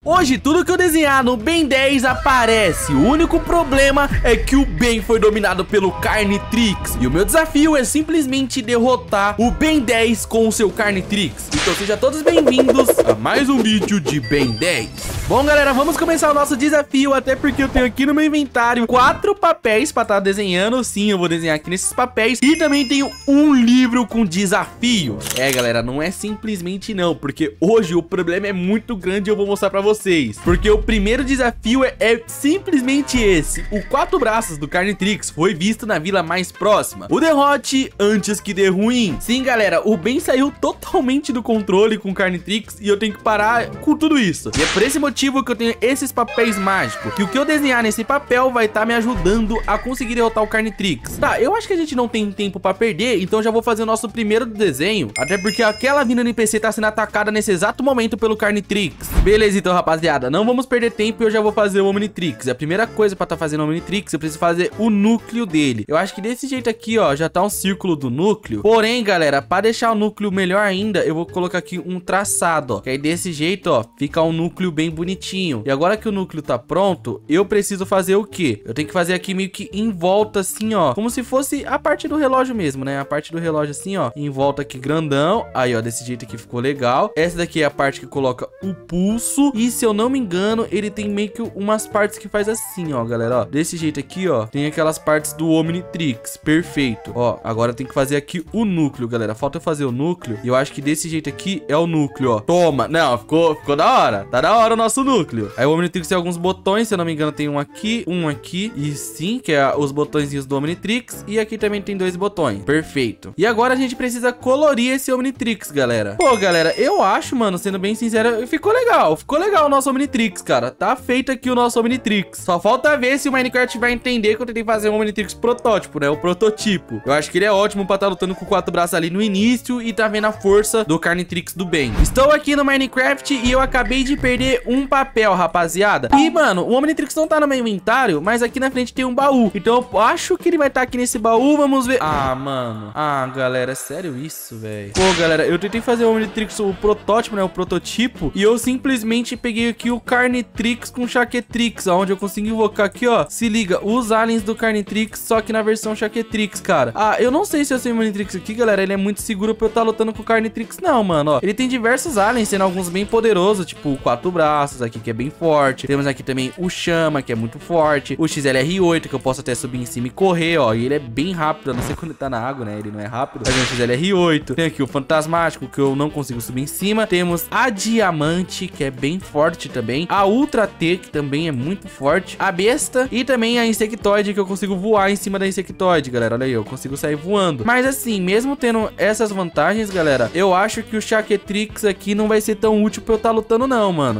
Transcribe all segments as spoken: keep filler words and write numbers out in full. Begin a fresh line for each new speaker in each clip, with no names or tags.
Hoje tudo que eu desenhar no Ben dez aparece. O único problema é que o Ben foi dominado pelo Carnitrix. E o meu desafio é simplesmente derrotar o Ben dez com o seu Carnitrix. Então sejam todos bem-vindos a mais um vídeo de Ben dez. Bom, galera, vamos começar o nosso desafio, até porque eu tenho aqui no meu inventário quatro papéis para estar desenhando. Sim, eu vou desenhar aqui nesses papéis. E também tenho um livro com desafio. É, galera, não é simplesmente não, porque hoje o problema é muito grande e eu vou mostrar para vocês. Porque o primeiro desafio é, é simplesmente esse. O quatro braços do Carnitrix foi visto na vila mais próxima. O derrote antes que dê ruim. Sim, galera, o Ben saiu totalmente do controle com o Carnitrix e eu tenho que parar com tudo isso. E é por esse motivo que eu tenho esses papéis mágicos, que o que eu desenhar nesse papel vai estar tá me ajudando a conseguir derrotar o Carnitrix. Tá, eu acho que a gente não tem tempo pra perder, então já vou fazer o nosso primeiro desenho, até porque aquela vila N P C tá sendo atacada nesse exato momento pelo Carnitrix. Beleza, então, rapaziada, não vamos perder tempo e eu já vou fazer o Omnitrix. A primeira coisa pra tá fazendo o Omnitrix, eu preciso fazer o núcleo dele. Eu acho que desse jeito aqui, ó, já tá um círculo do núcleo. Porém, galera, pra deixar o núcleo melhor ainda, eu vou colocar aqui um traçado, ó, que aí desse jeito, ó, fica um núcleo bem bonito. Bonitinho. E agora que o núcleo tá pronto, eu preciso fazer o quê? Eu tenho que fazer aqui meio que em volta assim, ó, como se fosse a parte do relógio mesmo, né? A parte do relógio assim, ó, em volta aqui grandão. Aí, ó, desse jeito aqui ficou legal. Essa daqui é a parte que coloca o pulso. E se eu não me engano, ele tem meio que umas partes que faz assim, ó, galera, ó. Desse jeito aqui, ó, tem aquelas partes do Omnitrix. Perfeito. Ó, agora tem que fazer aqui o núcleo, galera. Falta eu fazer o núcleo. E eu acho que desse jeito aqui é o núcleo, ó. Toma. Não, ficou, ficou da hora. Tá da hora o nosso núcleo. Aí o Omnitrix tem alguns botões, se eu não me engano tem um aqui, um aqui e sim, que é os botõezinhos do Omnitrix, e aqui também tem dois botões. Perfeito. E agora a gente precisa colorir esse Omnitrix, galera. Pô, galera, eu acho, mano, sendo bem sincero, ficou legal, ficou legal o nosso Omnitrix, cara. Tá feito aqui o nosso Omnitrix. Só falta ver se o Minecraft vai entender que eu tentei fazer um Omnitrix protótipo, né? O prototipo. Eu acho que ele é ótimo pra estar lutando com quatro braços ali no início e tá vendo a força do Carnitrix do Ben. Estou aqui no Minecraft e eu acabei de perder um papel, rapaziada. E, mano, o Omnitrix não tá no meu inventário, mas aqui na frente tem um baú. Então eu acho que ele vai estar tá aqui nesse baú. Vamos ver. Ah, mano. Ah, galera, é sério isso, velho? Pô, galera, eu tentei fazer o Omnitrix, o protótipo, né? O prototipo. E eu simplesmente peguei aqui o Carnitrix com Chaquetrix, onde eu consigo invocar aqui, ó. Se liga, os aliens do Carnitrix, só que na versão Chaquetrix, cara. Ah, eu não sei se eu sei o Omnitrix aqui, galera. Ele é muito seguro pra eu estar tá lutando com o Carnitrix, não, mano, ó. Ele tem diversos aliens, sendo alguns bem poderosos, tipo o quatro braços aqui, que é bem forte. Temos aqui também o Chama, que é muito forte. O X L R oito, que eu posso até subir em cima e correr, ó. E ele é bem rápido, a não ser quando ele tá na água, né? Ele não é rápido. Mas tem o X L R oito. Tem aqui o Fantasmático, que eu não consigo subir em cima. Temos a Diamante, que é bem forte também. A Ultra T, que também é muito forte. A Besta e também a Insectoide, que eu consigo voar em cima da Insectoide, galera. Olha aí, eu consigo sair voando. Mas assim, mesmo tendo essas vantagens, galera, eu acho que o Chaquetrix aqui não vai ser tão útil pra eu estar tá lutando, não, mano.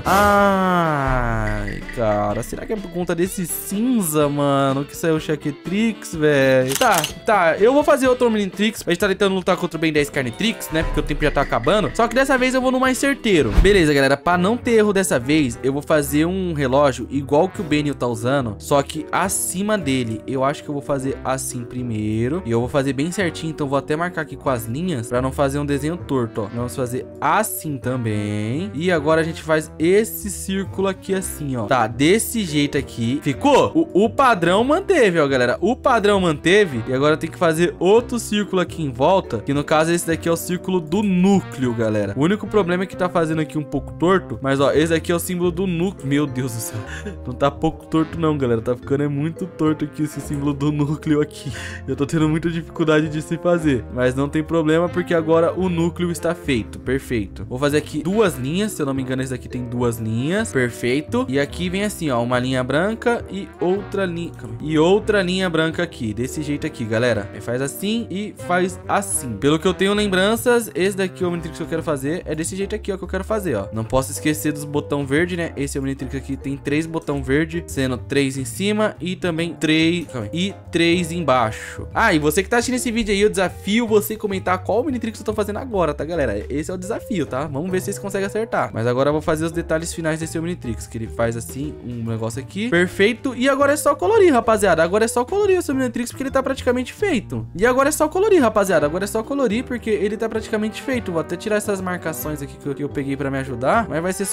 Ai, cara, será que é por conta desse cinza, mano, que saiu o Chaquetrix, velho? Tá, tá, eu vou fazer outro Omnitrix. A gente tá tentando lutar contra o Ben dez Carnitrix, né, porque o tempo já tá acabando. Só que dessa vez eu vou no mais certeiro. Beleza, galera, pra não ter erro dessa vez, eu vou fazer um relógio igual que o Benio tá usando, só que acima dele. Eu acho que eu vou fazer assim primeiro. E eu vou fazer bem certinho, então vou até marcar aqui com as linhas pra não fazer um desenho torto, ó. Vamos fazer assim também. E agora a gente faz esse círculo aqui assim, ó. Tá, desse jeito aqui. Ficou? O, o padrão manteve, ó, galera. O padrão manteve. E agora tem que fazer outro círculo aqui em volta, que no caso esse daqui é o círculo do núcleo, galera. O único problema é que tá fazendo aqui um pouco torto, mas, ó, esse aqui é o símbolo do núcleo. Meu Deus do céu. Não tá pouco torto não, galera. Tá ficando é muito torto aqui esse símbolo do núcleo aqui. Eu tô tendo muita dificuldade de se fazer, mas não tem problema, porque agora o núcleo está feito. Perfeito. Vou fazer aqui duas linhas. Se eu não me engano, esse daqui tem duas linhas. Perfeito. E aqui vem assim, ó, uma linha branca e outra linha e outra linha branca aqui, desse jeito aqui, galera. Faz assim e faz assim. Pelo que eu tenho lembranças, esse daqui é o Omnitrix que eu quero fazer. É desse jeito aqui, ó, que eu quero fazer, ó. Não posso esquecer dos botão verde, né? Esse Omnitrix aqui tem três botão verde, sendo três em cima e também três e três embaixo. Ah, e você que tá assistindo esse vídeo aí, eu desafio você comentar qual Omnitrix eu tô fazendo agora, tá, galera? Esse é o desafio, tá? Vamos ver se vocês conseguem acertar. Mas agora eu vou fazer os detalhes finais desse Omnitrix, que ele faz assim, um negócio aqui. Perfeito. E agora é só colorir, rapaziada. Agora é só colorir esse Omnitrix, porque ele tá praticamente feito. E agora é só colorir, rapaziada. Agora é só colorir, porque ele tá praticamente feito. Vou até tirar essas marcações aqui que eu, que eu peguei pra me ajudar. Mas vai ser só colorir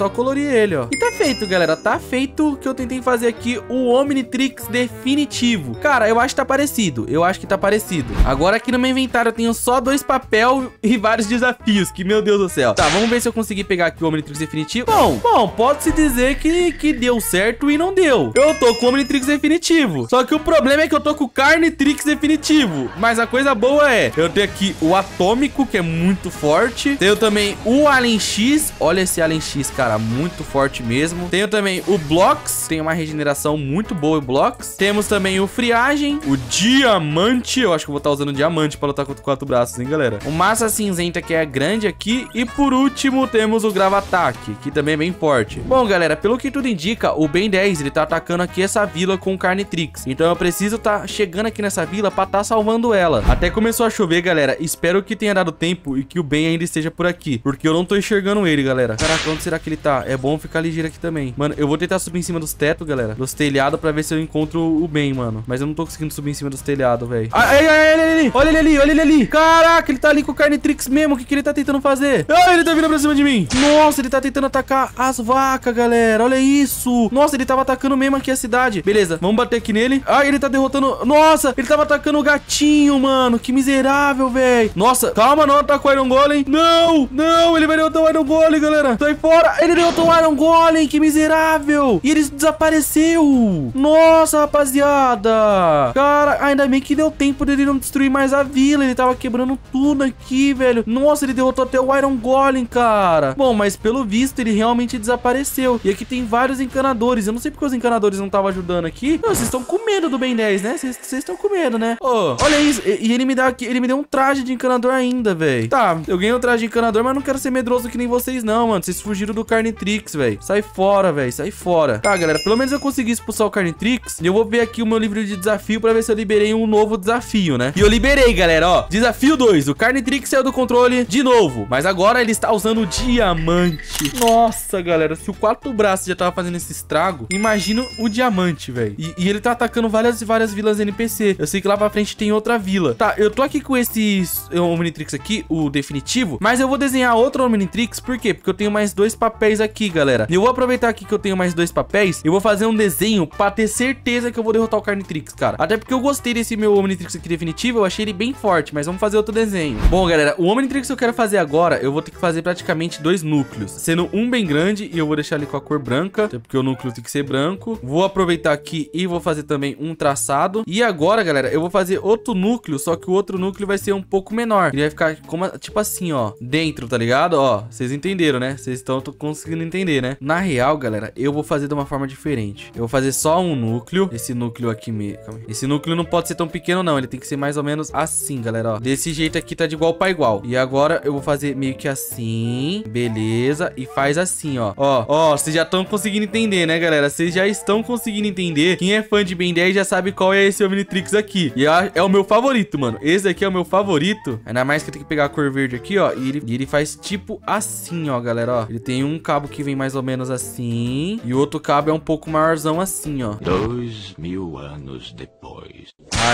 ele, ó. E tá feito, galera. Tá feito o que eu tentei fazer aqui, o Omnitrix definitivo. Cara, eu acho que tá parecido. Eu acho que tá parecido. Agora aqui no meu inventário eu tenho só dois papel e vários desafios, que meu Deus do céu. Tá, vamos ver se eu consegui pegar aqui o Omnitrix definitivo. Bom, bom, pode-se dizer que, que deu certo e não deu. Eu tô com o Omnitrix definitivo. Só que o problema é que eu tô com o Carnitrix definitivo. Mas a coisa boa é, eu tenho aqui o Atômico, que é muito forte. Tenho também o Alien X. Olha esse Alien X, cara, muito forte mesmo. Tenho também o Blocks. Tem uma regeneração muito boa o Blocks. Temos também o Friagem, o Diamante. Eu acho que eu vou estar usando o Diamante pra lutar contra quatro braços, hein, galera. O Massa Cinzenta, que é grande aqui. E por último, temos o Gravataque, que também é bem forte. Bom, galera, pelo que tudo indica, o Ben dez, ele tá atacando aqui essa vila com o Carnitrix. Então eu preciso tá chegando aqui nessa vila pra tá salvando ela. Até começou a chover, galera. Espero que tenha dado tempo e que o Ben ainda esteja por aqui, porque eu não tô enxergando ele, galera. Caraca, onde será que ele tá? É bom ficar ligeiro aqui também. Mano, eu vou tentar subir em cima dos tetos, galera, dos telhados, pra ver se eu encontro o Ben, mano. Mas eu não tô conseguindo subir em cima dos telhados, velho. Ai, ai, ai, olha ele ali. Olha ele ali, olha ele ali. Caraca, ele tá ali com o Carnitrix mesmo. O que que ele tá tentando fazer? Ai, ele tá vindo pra cima de mim. Nossa, ele tá tentando atacar as vacas, galera. Olha isso. Nossa, ele tava atacando mesmo aqui a cidade. Beleza, vamos bater aqui nele. Ai, ele tá derrotando... Nossa, ele tava atacando o gatinho, mano. Que miserável, velho. Nossa, calma, não atacou o Iron Golem. Não, não, ele vai derrotar o Iron Golem, galera. Sai fora. Ele derrotou o Iron Golem, que miserável. E ele desapareceu. Nossa, rapaziada. Cara, ainda bem que deu tempo dele não destruir mais a vila. Ele tava quebrando tudo aqui, velho. Nossa, ele derrotou até o Iron Golem, cara. Bom, mas pelo visto ele realmente desapareceu. E aqui tem vários encanadores. Eu não sei porque os encanadores não estavam ajudando aqui. Não, vocês estão com medo do Ben dez, né? Vocês estão com medo, né? Ô, oh, olha isso. E, e ele me dá aqui, ele me deu um traje de encanador ainda, velho. Tá, eu ganhei um traje de encanador, mas não quero ser medroso que nem vocês não, mano. Vocês fugiram do Carnitrix, velho. Sai fora, velho. Sai fora. Tá, galera, pelo menos eu consegui expulsar o Carnitrix. E eu vou ver aqui o meu livro de desafio pra ver se eu liberei um novo desafio, né? E eu liberei, galera, ó. Desafio dois. O Carnitrix saiu do controle de novo. Mas agora ele está usando o diamante. Nossa, galera, se o quatro braços já tava fazendo esse estrago, imagina o diamante, velho. E, e ele tá atacando várias e várias vilas N P C. Eu sei que lá pra frente tem outra vila. Tá, eu tô aqui com esse Omnitrix aqui, o definitivo, mas eu vou desenhar outro Omnitrix. Por quê? Porque eu tenho mais dois papéis aqui, galera. E eu vou aproveitar aqui que eu tenho mais dois papéis. Eu vou fazer um desenho pra ter certeza que eu vou derrotar o Carnitrix, cara. Até porque eu gostei desse meu Omnitrix aqui definitivo. Eu achei ele bem forte, mas vamos fazer outro desenho. Bom, galera, o Omnitrix que eu quero fazer agora, eu vou ter que fazer praticamente dois núcleos, sendo um bem grande e eu vou deixar ele com a cor branca, até porque o núcleo tem que ser branco. Vou aproveitar aqui e vou fazer também um traçado. E agora, galera, eu vou fazer outro núcleo, só que o outro núcleo vai ser um pouco menor. Ele vai ficar como, tipo assim, ó, dentro, tá ligado? Ó, vocês entenderam, né? Vocês estão conseguindo entender, né? Na real, galera, eu vou fazer de uma forma diferente. Eu vou fazer só um núcleo. Esse núcleo aqui mesmo. Esse núcleo não pode ser tão pequeno, não. Ele tem que ser mais ou menos assim, galera, ó. Desse jeito aqui tá de igual pra igual. E agora eu vou fazer meio que assim. Beleza. E faz assim, ó. Ó, ó, vocês já estão conseguindo entender, né, galera? Vocês já estão conseguindo entender. Quem é fã de Ben dez já sabe qual é esse Omnitrix aqui. E é, é o meu favorito, mano. Esse aqui é o meu favorito. Ainda mais que eu tenho que pegar a cor verde aqui, ó. E ele, e ele faz tipo assim, ó, galera, ó. Ele tem um cabo que vem mais ou menos assim. E o outro cabo é um pouco maiorzão assim, ó.
Dois mil anos depois.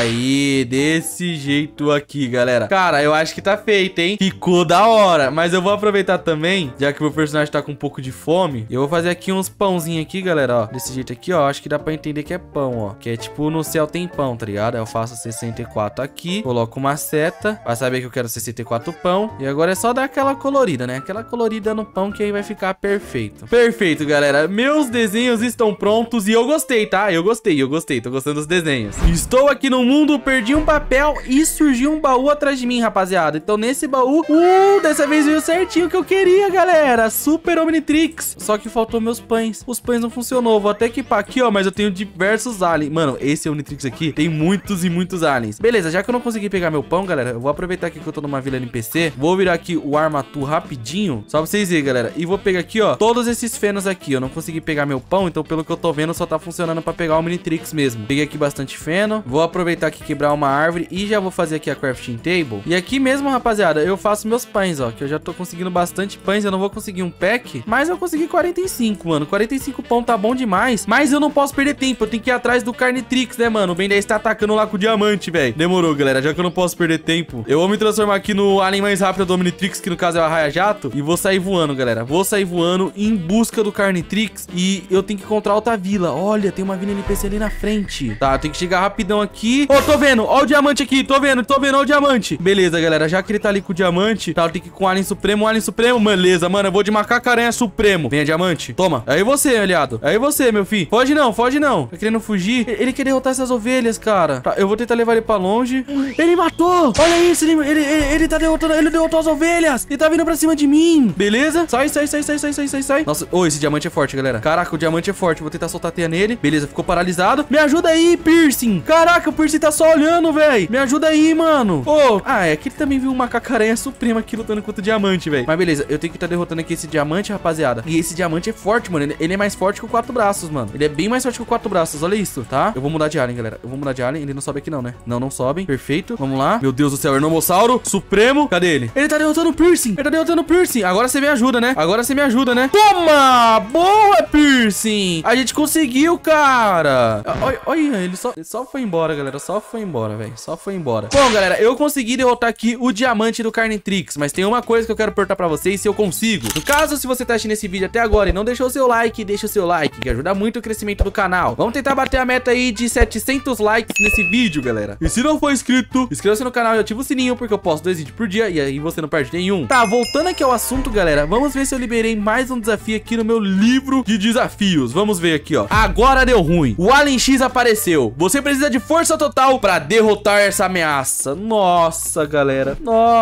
Aí, desse jeito aqui, galera. Cara, eu acho que tá feito, hein? Ficou da hora. Mas eu vou aproveitar também, já que o meu personagem tá com um pouco de fome, eu vou fazer aqui uns pãozinhos aqui, galera, ó. Desse jeito aqui, ó. Acho que dá pra entender que é pão, ó. Que é tipo, no céu tem pão, tá ligado? Eu faço sessenta e quatro aqui, coloco uma seta pra saber que eu quero sessenta e quatro pão. E agora é só dar aquela colorida, né? Aquela colorida no pão que aí vai ficar perfeito. Perfeito, galera. Meus desenhos estão prontos e eu gostei, tá? Eu gostei, eu gostei. Tô gostando dos desenhos. Estou aqui no mundo, perdi um papel e surgiu um baú atrás de mim, rapaziada. Então nesse baú, uh, dessa vez veio certinho o que eu queria, galera. Super Omnitrix. Só que faltou meus pães. Os pães não funcionou. Vou até equipar aqui, ó, mas eu tenho diversos aliens. Mano, esse Omnitrix aqui tem muitos e muitos aliens. Beleza, já que eu não consegui pegar meu pão, galera, eu vou aproveitar aqui que eu tô numa vila N P C. Vou virar aqui o Armatur rapidinho, só pra vocês verem, galera. E vou pegar aqui, ó, todos esses fenos aqui. Eu não consegui pegar meu pão, então pelo que eu tô vendo, só tá funcionando pra pegar o Omnitrix mesmo. Peguei aqui bastante feno. Vou aproveitar aqui, quebrar uma árvore e já vou fazer aqui a crafting table. E aqui mesmo, rapaziada, eu faço meus pães, ó, que eu já tô conseguindo bastante pães. Eu não vou conseguir um pack, mas eu consegui quarenta e cinco, mano. quarenta e cinco pão tá bom demais, mas eu não posso perder tempo. Eu tenho que ir atrás do Carnitrix, né, mano? O Ben dez tá atacando lá com o diamante, velho. Demorou, galera. Já que eu não posso perder tempo, eu vou me transformar aqui no alien mais rápido do Omnitrix, que no caso é o Arraia Jato, e vou sair voando, galera. Vou sair voando em busca do Carnitrix e eu tenho que encontrar outra vila. Olha, tem uma vila N P C ali na frente. Tá, eu tenho que chegar rapidão aqui. Ô, oh, tô vendo. Ó o diamante aqui. Tô vendo, tô vendo. Ó o diamante. Beleza, galera. Já que ele tá ali com o diamante, tá, eu tenho que ir com o Alien Supremo. O Alien Supremo, beleza, mano. Eu vou de Macaco-Aranha Supremo. Venha, diamante. Toma. Aí você, aliado. Aí você, meu filho. Foge não, foge não. Tá querendo fugir? Ele quer derrotar essas ovelhas, cara. Tá, eu vou tentar levar ele pra longe. Ele matou. Olha isso. Ele, ele, ele, ele tá derrotando. Ele derrotou as ovelhas. Ele tá vindo pra cima de mim. Beleza? Sai, sai, sai, sai, sai, sai, sai, sai. Nossa, ô, oh, esse diamante é forte, galera. Caraca, o diamante é forte. Vou tentar soltar a teia nele. Beleza, ficou paralisado. Me ajuda aí, Piercing. Caraca, o Piercing tá só olhando, velho. Me ajuda aí, mano. Ô, oh. Ah, é que ele também viu uma Macaco-Aranha Suprema aqui lutando contra o diamante, velho. Mas beleza, eu tenho que estar tá derrotando aqui esse diamante, rapaziada. E esse diamante é forte, mano. Ele, ele é mais forte que o quatro braços, mano. Ele é bem mais forte que o quatro braços. Olha isso, tá? Eu vou mudar de alien, galera. Eu vou mudar de alien. Ele não sobe aqui não, né? Não, não sobem. Perfeito. Vamos lá. Meu Deus do céu, Ernomossauro Supremo. Cadê ele? Ele tá derrotando o Piercing. Ele tá derrotando o Piercing. Agora você me ajuda, né? Agora você me ajuda, né? Toma! Boa, Piercing! A gente conseguiu, cara. Olha, olha ele, só, ele só foi embora, galera. Só foi embora, velho. Só foi embora. Bom, galera, eu consegui derrotar aqui o diamante do Carnitrix, mas tem uma coisa que eu quero perguntar pra vocês se eu consigo. No caso, se você tá assistindo esse vídeo até agora e não deixou o seu like, deixa o seu like, que ajuda muito o crescimento do canal. Vamos tentar bater a meta aí de setecentos likes nesse vídeo, galera. E se não for inscrito, inscreva-se no canal e ativa o sininho, porque eu posto dois vídeos por dia e aí você não perde nenhum. Tá, voltando aqui ao assunto, galera, vamos ver se eu liberei mais um desafio aqui no meu livro de desafios. Vamos ver aqui, ó. Agora deu ruim. O Alien X apareceu. Você precisa de força total pra derrotar essa ameaça. Nossa, galera.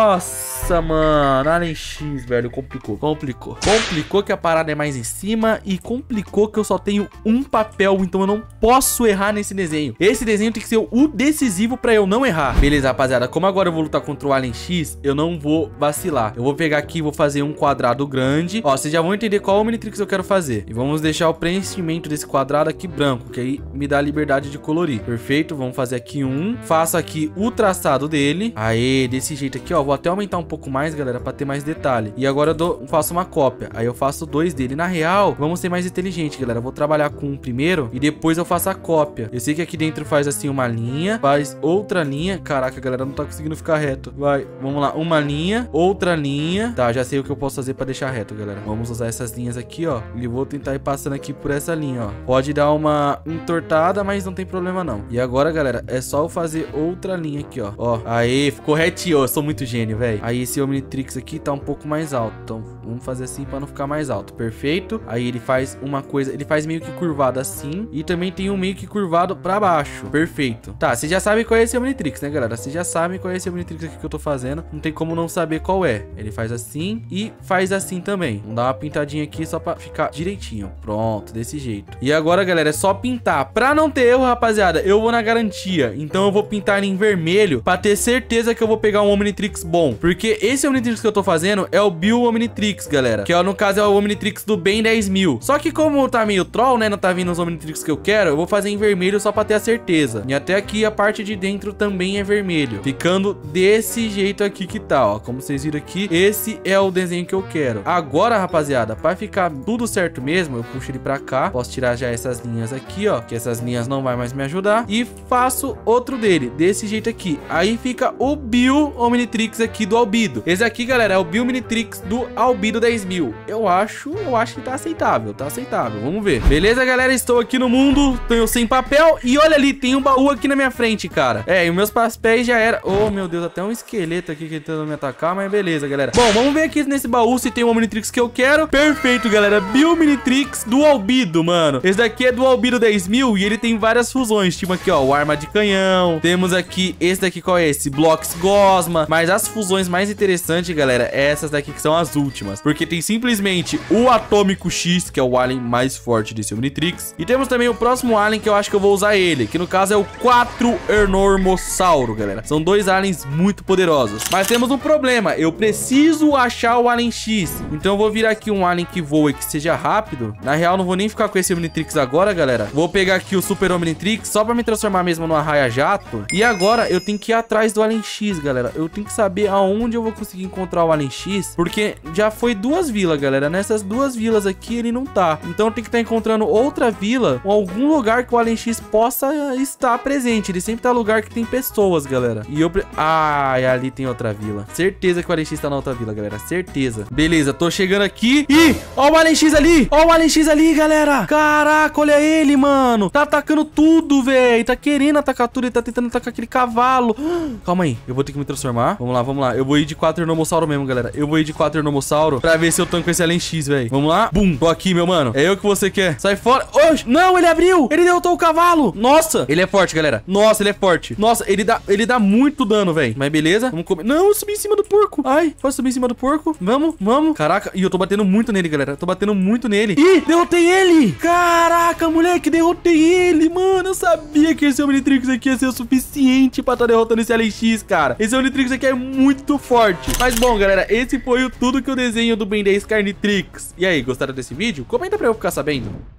Nossa, mano. Alien X, velho. Complicou. Complicou. Complicou que a parada é mais em cima e complicou que eu só tenho um papel, então eu não posso errar nesse desenho. Esse desenho tem que ser o decisivo pra eu não errar. Beleza, rapaziada. Como agora eu vou lutar contra o Alien X, eu não vou vacilar. Eu vou pegar aqui e vou fazer um quadrado grande. Ó, vocês já vão entender qual Omnitrix eu quero fazer. E vamos deixar o preenchimento desse quadrado aqui branco, que aí me dá a liberdade de colorir. Perfeito. Vamos fazer aqui um. Faço aqui o traçado dele. Aê, desse jeito aqui, ó. Vou até aumentar um pouco mais, galera, pra ter mais detalhe. E agora eu dou, faço uma cópia. Aí eu faço dois dele. Na real, vamos ser mais inteligente, galera. Eu vou trabalhar com um primeiro e depois eu faço a cópia. Eu sei que aqui dentro faz assim uma linha, faz outra linha. Caraca, galera, não tá conseguindo ficar reto. Vai, vamos lá. Uma linha, outra linha. Tá, já sei o que eu posso fazer pra deixar reto, galera. Vamos usar essas linhas aqui, ó. E vou tentar ir passando aqui por essa linha, ó. Pode dar uma entortada, mas não tem problema não. E agora, galera, é só eu fazer outra linha aqui, ó. Ó, aê, ficou retinho. Eu sou muito gênio, velho. Aí esse Omnitrix aqui tá um pouco mais alto. Então, vamos fazer assim pra não ficar mais alto. Perfeito. Aí ele faz uma coisa, ele faz meio que curvado assim. E também tem um meio que curvado pra baixo. Perfeito. Tá, vocês já sabem qual é esse Omnitrix, né, galera? Vocês já sabem qual é esse Omnitrix aqui que eu tô fazendo. Não tem como não saber qual é. Ele faz assim e faz assim também. Vamos dar uma pintadinha aqui só pra ficar direitinho. Pronto, desse jeito. E agora, galera, é só pintar. Pra não ter erro, rapaziada, eu vou na garantia. Então eu vou pintar em vermelho pra ter certeza que eu vou pegar um Omnitrix bom. Porque esse Omnitrix que eu tô fazendo é o Bill Omnitrix, galera. Que, ó, no caso é o Omnitrix do Ben dez mil. Só que como tá meio troll, né, não tá vindo os Omnitrix que eu quero, eu vou fazer em vermelho só pra ter a certeza. E até aqui a parte de dentro também é vermelho. Ficando desse jeito aqui que tá, ó. Como vocês viram aqui, esse é o desenho que eu quero. Agora, rapaziada, pra ficar tudo certo mesmo, eu puxo ele pra cá. Posso tirar já essas linhas aqui, ó. Que essas linhas não vai mais me ajudar. E faço outro dele, desse jeito aqui. Aí fica o Bill Omnitrix aqui do Albedo. Esse aqui, galera, é o Bill Omnitrix do Albedo dez mil. Eu acho, eu acho que tá aceitável, tá aceitável. Vamos ver. Beleza, galera? Estou aqui no mundo, tenho sem papel. E olha ali, tem um baú aqui na minha frente, cara. É, e os meus papéis já era... Oh, meu Deus, até um esqueleto aqui tentando me atacar, mas beleza, galera. Bom, vamos ver aqui nesse baú se tem o Omnitrix que eu quero. Perfeito, galera. Bill Omnitrix do Albedo, mano. Esse daqui é do Albedo dez mil e ele tem várias fusões. Tipo aqui, ó, o arma de canhão. Temos aqui, esse daqui qual é esse? Blocks Gosma. Mas as fusões mais interessantes, galera, é essas daqui que são as últimas. Porque tem simplesmente o Atômico X, que é o alien mais forte desse Omnitrix. E temos também o próximo alien que eu acho que eu vou usar ele, que no caso é o quatro Ernormossauro, galera. São dois aliens muito poderosos. Mas temos um problema. Eu preciso achar o Alien X. Então eu vou virar aqui um alien que voa e que seja rápido. Na real, não vou nem ficar com esse Omnitrix agora, galera. Vou pegar aqui o Super Omnitrix só pra me transformar mesmo no arraia-jato. E agora eu tenho que ir atrás do Alien X, galera. Eu tenho que saber aonde eu vou conseguir encontrar o Alien X, porque já foi duas vilas, galera. Nessas duas vilas aqui ele não tá. Então eu tenho que estar encontrando outra vila ou algum lugar que o Alien X possa estar presente. Ele sempre tá no lugar que tem pessoas, galera. E eu... Pre... Ah, ali tem outra vila. Certeza que o Alien X tá na outra vila, galera. Certeza. Beleza, tô chegando aqui. E ali. Ó o Alien X ali. Ó o Alien X ali, galera. Caraca, olha ele, mano. Tá atacando tudo, velho. Tá querendo atacar tudo. Ele tá tentando atacar aquele cavalo. Calma aí. Eu vou ter que me transformar. Vamos lá, vamos lá. Eu vou ir de quatro Ernomossauro mesmo, galera. Eu vou ir de quatro Ernomossauro pra ver se eu tanco esse Alien X, velho. Vamos lá. Bum. Tô aqui, meu mano. É eu que você quer. Sai fora. Oxe. Não, ele abriu. Ele derrotou o cavalo. Nossa. Ele é forte, galera. Nossa, ele é forte. Nossa, ele dá, ele dá muito dano, velho. Mas beleza. Vamos comer. Não, eu subi em cima do porco. Ai, posso subir em cima do porco? Vamos, vamos. Caraca. E eu tô batendo muito nele, galera. Eu tô batendo muito nele. Ih, derrotei ele. Caraca, moleque. Derrotei ele, mano. Eu sabia que esse Omnitrix aqui ia ser o suficiente pra tá derrotando esse Alien X, cara. Esse Omnitrix aqui é muito forte. Mas bom, galera, esse foi o tudo que eu desenho do Ben dez Carnitrix. E aí, gostaram desse vídeo? Comenta pra eu ficar sabendo.